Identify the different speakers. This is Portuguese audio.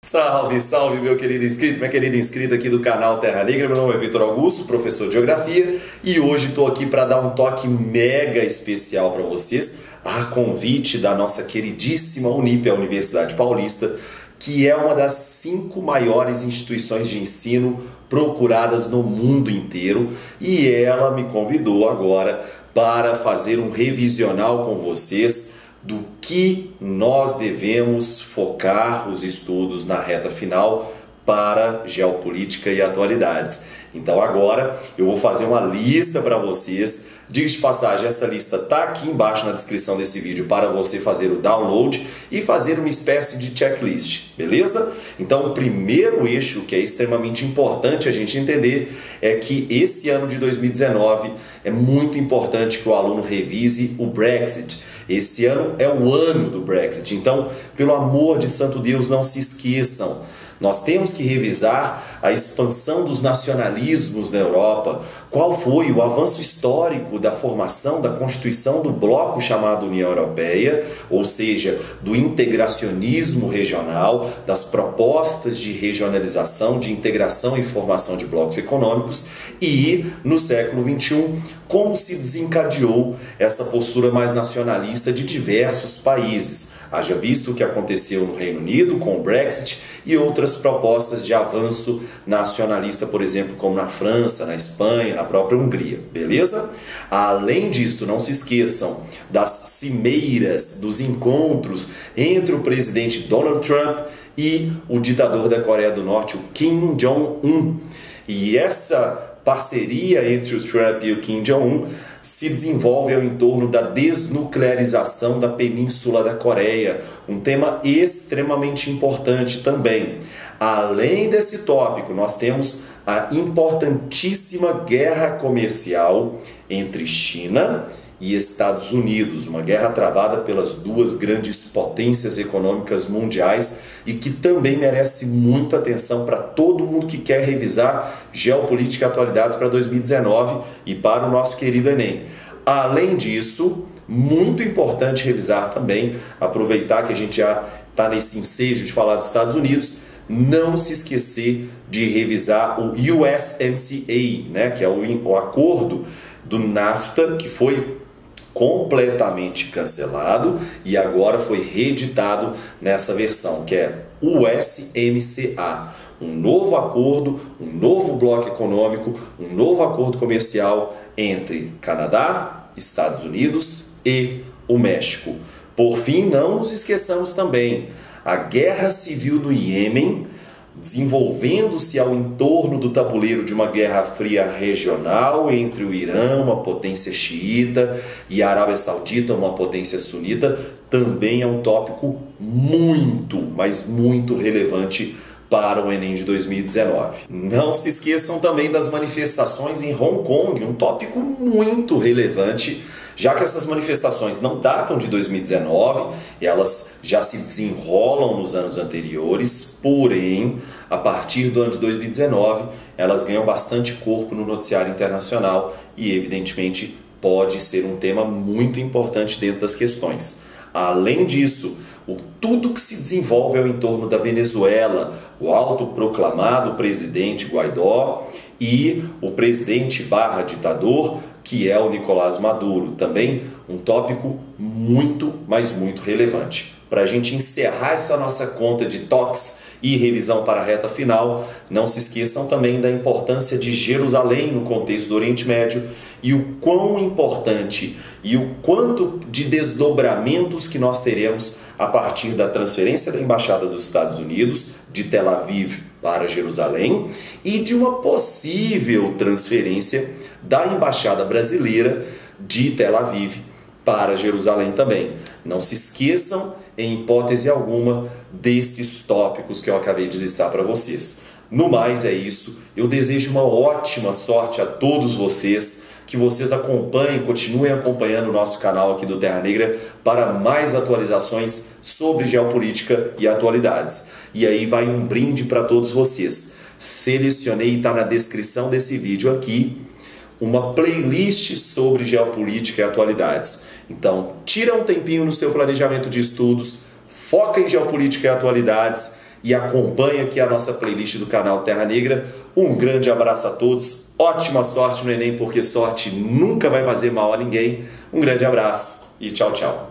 Speaker 1: Salve, salve meu querido inscrito, minha querida inscrita aqui do canal Terra Negra. Meu nome é Vitor Augusto, professor de Geografia, e hoje estou aqui para dar um toque mega especial para vocês, a convite da nossa queridíssima Unip, a Universidade Paulista, que é uma das 5 maiores instituições de ensino procuradas no mundo inteiro, e ela me convidou agora para fazer um revisional com vocês do que nós devemos focar os estudos na reta final para geopolítica e atualidades. Então agora eu vou fazer uma lista para vocês. Diga de passagem, essa lista está aqui embaixo na descrição desse vídeo para você fazer o download e fazer uma espécie de checklist, beleza? Então o primeiro eixo que é extremamente importante a gente entender é que esse ano de 2019 é muito importante que o aluno revise o Brexit. Esse ano é o ano do Brexit, então, pelo amor de santo Deus, não se esqueçam. Nós temos que revisar a expansão dos nacionalismos na Europa. Qual foi o avanço histórico da formação da Constituição do bloco chamado União Europeia, ou seja, do integracionismo regional, das propostas de regionalização, de integração e formação de blocos econômicos, e, no século XXI, como se desencadeou essa postura mais nacionalista de diversos países. Haja visto o que aconteceu no Reino Unido com o Brexit e outras propostas de avanço nacionalista, por exemplo, como na França, na Espanha, na própria Hungria, beleza? Além disso, não se esqueçam das cimeiras, dos encontros entre o presidente Donald Trump e o ditador da Coreia do Norte, o Kim Jong-un. E essa parceria entre o Trump e o Kim Jong-un se desenvolve ao entorno da desnuclearização da Península da Coreia, um tema extremamente importante também. Além desse tópico, nós temos a importantíssima guerra comercial entre China e Estados Unidos, uma guerra travada pelas duas grandes potências econômicas mundiais e que também merece muita atenção para todo mundo que quer revisar geopolítica e atualidades para 2019 e para o nosso querido Enem. Além disso, muito importante revisar também, aproveitar que a gente já está nesse ensejo de falar dos Estados Unidos, não se esquecer de revisar o USMCA, né, que é o acordo do NAFTA, que foi completamente cancelado e agora foi reeditado nessa versão, que é USMCA. Um novo acordo, um novo bloco econômico, um novo acordo comercial entre Canadá, Estados Unidos e o México. Por fim, não nos esqueçamos também, a guerra civil no Iêmen, desenvolvendo-se ao entorno do tabuleiro de uma guerra fria regional entre o Irã, uma potência xiita, e a Arábia Saudita, uma potência sunita, também é um tópico muito, mas muito relevante para o Enem de 2019. Não se esqueçam também das manifestações em Hong Kong, um tópico muito relevante, já que essas manifestações não datam de 2019, elas já se desenrolam nos anos anteriores, porém, a partir do ano de 2019, elas ganham bastante corpo no noticiário internacional e, evidentemente, pode ser um tema muito importante dentro das questões. Além disso, tudo que se desenvolve ao entorno da Venezuela, o autoproclamado presidente Guaidó e o presidente barra ditador, que é o Nicolás Maduro, também um tópico muito, mas muito relevante. Para a gente encerrar essa nossa conta de toques e revisão para a reta final, não se esqueçam também da importância de Jerusalém no contexto do Oriente Médio e o quão importante e o quanto de desdobramentos que nós teremos a partir da transferência da Embaixada dos Estados Unidos de Tel Aviv para Jerusalém e de uma possível transferência da Embaixada Brasileira de Tel Aviv para Jerusalém também. Não se esqueçam, em hipótese alguma, desses tópicos que eu acabei de listar para vocês. No mais é isso, eu desejo uma ótima sorte a todos vocês, que vocês acompanhem, continuem acompanhando o nosso canal aqui do Terra Negra para mais atualizações sobre geopolítica e atualidades. E aí vai um brinde para todos vocês. Selecionei, está na descrição desse vídeo aqui, uma playlist sobre geopolítica e atualidades. Então, tira um tempinho no seu planejamento de estudos, foca em geopolítica e atualidades e acompanha aqui a nossa playlist do canal Terra Negra. Um grande abraço a todos, ótima sorte no Enem, porque sorte nunca vai fazer mal a ninguém. Um grande abraço e tchau, tchau.